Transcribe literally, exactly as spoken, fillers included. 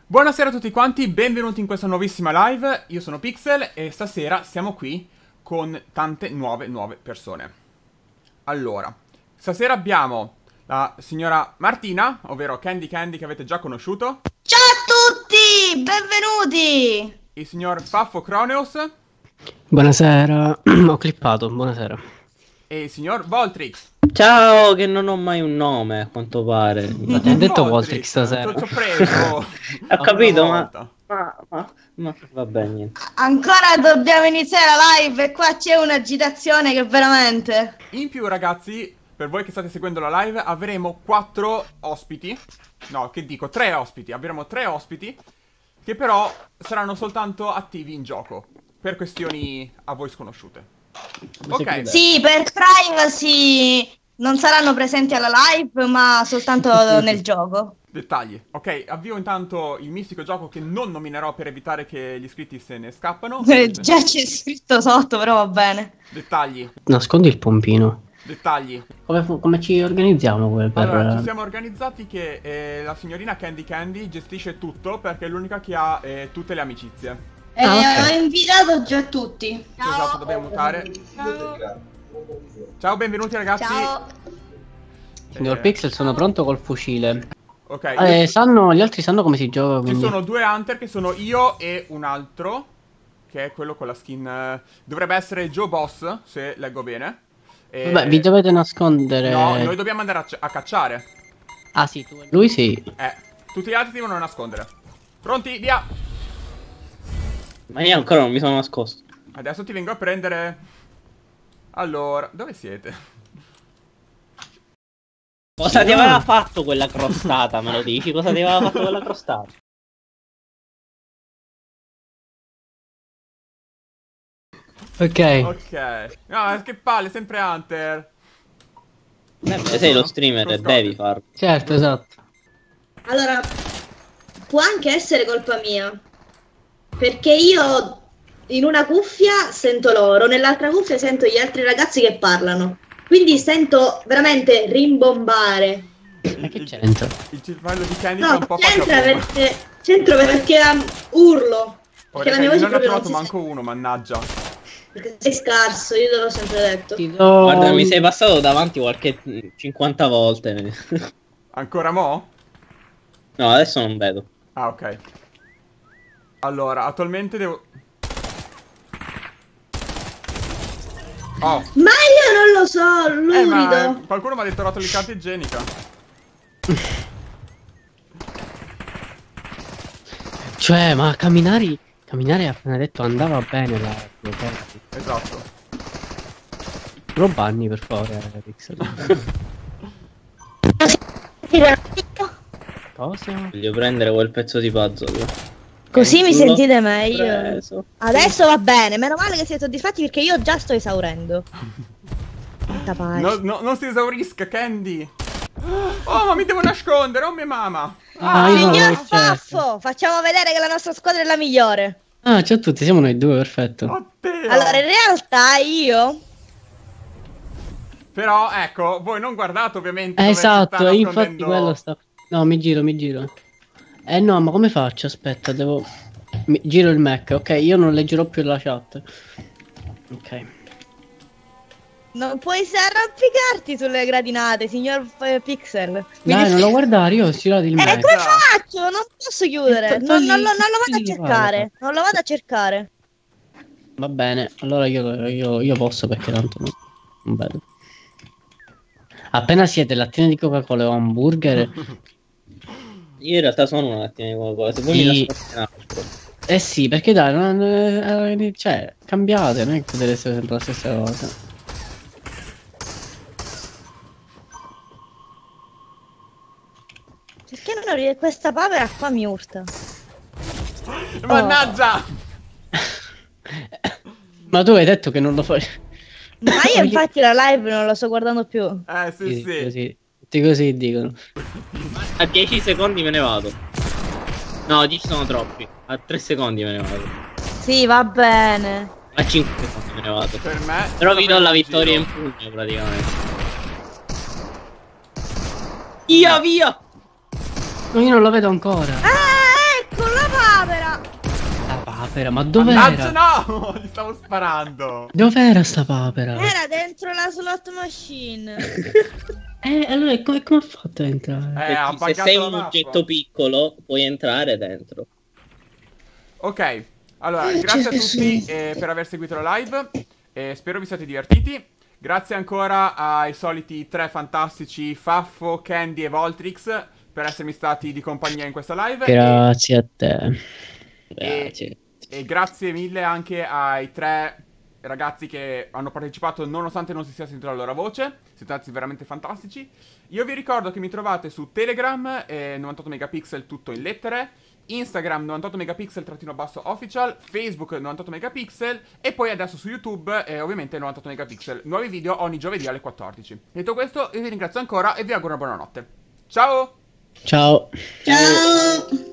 Buonasera a tutti quanti, benvenuti in questa nuovissima live. Io sono Pixel e stasera siamo qui con tante nuove, nuove persone. Allora, stasera abbiamo la signora Martina, ovvero Candy Candy, che avete già conosciuto. Ciao a tutti, benvenuti! Il signor Faffo Croneos. Buonasera, ho clippato, buonasera. E il signor Voltrix. Ciao, che non ho mai un nome, a quanto pare. Ma ti ho detto Voltrix stasera. Ti ho preso. Ho capito, ma... ma... Ma, ma, ma... Vabbè, niente. Ancora dobbiamo iniziare la live e qua c'è un'agitazione che veramente... In più, ragazzi, per voi che state seguendo la live, avremo quattro ospiti. No, che dico, tre ospiti. Avremo tre ospiti che però saranno soltanto attivi in gioco, per questioni a voi sconosciute. Ok. Sì, per privacy non saranno presenti alla live, ma soltanto nel gioco. Dettagli. Ok, avvio intanto il mistico gioco che non nominerò per evitare che gli iscritti se ne scappano. Eh, già c'è scritto sotto, però va bene. Dettagli. Nascondi il pompino. Dettagli. Come, come ci organizziamo per... Allora, ci siamo organizzati che eh, la signorina Candy Candy gestisce tutto perché è l'unica che ha eh, tutte le amicizie. Eh, Ah, okay. Ho invitato già tutti. Ciao. Esatto, dobbiamo mutare. Ciao. Ciao, benvenuti ragazzi. Ciao. Signor Eh, Pixel, sono pronto col fucile. Ok, Eh, io- sanno, gli altri sanno come si gioca, ci quindi... sono due hunter che sono io e un altro, che è quello con la skin... eh, dovrebbe essere Joe Boss, se leggo bene. E- Vabbè, vi dovete nascondere... No, noi dobbiamo andare a, c- a cacciare. Ah sì, tu... lui sì. Eh, tutti gli altri devono nascondere. Pronti? Via! Ma io ancora non mi sono nascosto. Adesso ti vengo a prendere. Allora, dove siete? Cosa ti aveva fatto quella crostata, me lo dici? Cosa ti aveva fatto quella crostata? Ok. Ok. No, che palle, sempre hunter. Eh, sei lo streamer e devi farlo. Certo, esatto. Allora, può anche essere colpa mia, perché io in una cuffia sento loro, nell'altra cuffia sento gli altri ragazzi che parlano, quindi sento veramente rimbombare. Ma che c'entra? Il cervello di Candy fa No, un po' c'entra faccia bomba. perché, c'entra perché um, urlo, perché Ora, la mia Candy, voce non ne ho proprio non trovato si manco uno, mannaggia. perché sei scarso, io te l'ho sempre detto. Ti do... Guarda, mi sei passato davanti qualche cinquanta volte. Ancora mo? No, adesso non vedo. Ah, ok. Allora, attualmente devo... Oh. Ma io non lo so, Eh, lurido. ma qualcuno mi ha detto rotolo di carta igienica. Cioè, ma camminare... Camminare appena detto andava bene la... Esatto. Lo banni per favore, Pixel. Cosa? Voglio prendere quel pezzo di puzzle. Così mi L'ho sentite meglio. preso. Adesso va bene, meno male che siete soddisfatti perché io già sto esaurendo. Quanta pace. No, no, non si esaurisca, Candy. Oh, ma mi devo nascondere, oh mia mamma. Ah, io Signor non Faffo, facciamo vedere che la nostra squadra è la migliore. Ah, ciao a tutti, siamo noi due, perfetto. Oddio. Allora, in realtà io... Però, ecco, voi non guardate ovviamente Eh, dove si esatto, sta infatti nascondendo- quello sta... No, mi giro, mi giro. Eh no, ma come faccio? Aspetta, devo... Mi... Giro il Mac, ok? Io non leggerò più la chat. Ok. Non puoi arrampicarti sulle gradinate, signor eh, Pixel. Mi Dai, dis- non lo guardare, io ho girato il Eh, Mac. come faccio? Non posso chiudere. Eh, Non, togli- non lo, non lo vado a togli di cercare. fare. Non lo vado a cercare. Va bene, allora io, io, io posso perché tanto non, non vedo. Appena siete lattine di Coca-Cola o hamburger... Io in realtà sono una mattina di Coca-Cola. Se vuoi Sì. mi nascondi un altro. Eh sì, perché dai, non, eh, cioè, cambiate, non è che deve essere sempre la stessa cosa. Perché non ri- questa papera qua mi urta? Mannaggia! Ma tu hai detto che non lo fai... Ma io infatti la live non la sto guardando più. Eh, sì, Sì, sì. così, tutti così dicono. A dieci secondi me ne vado. No, dieci sono troppi. A tre secondi me ne vado. Sì, va bene. A cinque secondi me ne vado. Per me... Però vi do la vittoria in in pugno praticamente. Via, via! No, io non lo vedo ancora. Ah, ecco, papera? Ma dov'era? Mannaggia, no! Gli stavo sparando. Dov'era sta papera? Era dentro la slot machine. Eh, allora come, come ha fatto a entrare? Eh, ha Perché se buggato sei la un mappa. oggetto piccolo, puoi entrare dentro. Ok, allora, Eh, grazie a c'è tutti nessuno. eh, per aver seguito la live. Eh, spero vi siate divertiti. Grazie ancora ai soliti tre fantastici Faffo, Candy e Voltrix per essermi stati di compagnia in questa live. Grazie a te. E, Grazie. e grazie mille anche ai tre ragazzi che hanno partecipato nonostante non si sia sentita la loro voce. Siete stati veramente fantastici. Io vi ricordo che mi trovate su Telegram, eh, novantotto megapixel tutto in lettere, Instagram novantotto megapixel trattino basso official, Facebook novantotto megapixel e poi adesso su YouTube eh, ovviamente novantotto megapixel. Nuovi video ogni giovedì alle quattordici. Detto questo io vi ringrazio ancora e vi auguro una buona notte. Ciao! Ciao. Ciao.